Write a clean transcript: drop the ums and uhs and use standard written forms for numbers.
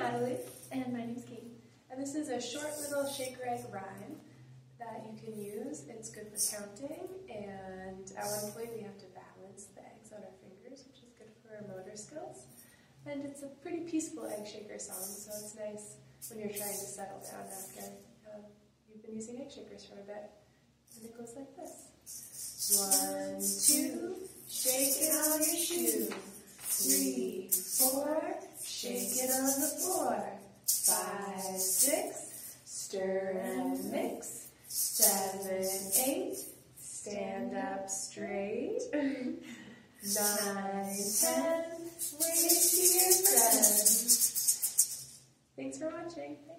Natalie. And my name's Katie. And this is a short little shaker egg rhyme that you can use. It's good for counting, and at one point we have to balance the eggs on our fingers, which is good for our motor skills. And it's a pretty peaceful egg shaker song, so it's nice when you're trying to settle down after you've been using egg shakers for a bit. And it goes like this. 1, 2, shake it on your shoe. 3, 4, shake it on the floor. 5, 6, stir and mix. 7, 8, stand up straight. 9, 10, wave to your friends. Thanks for watching.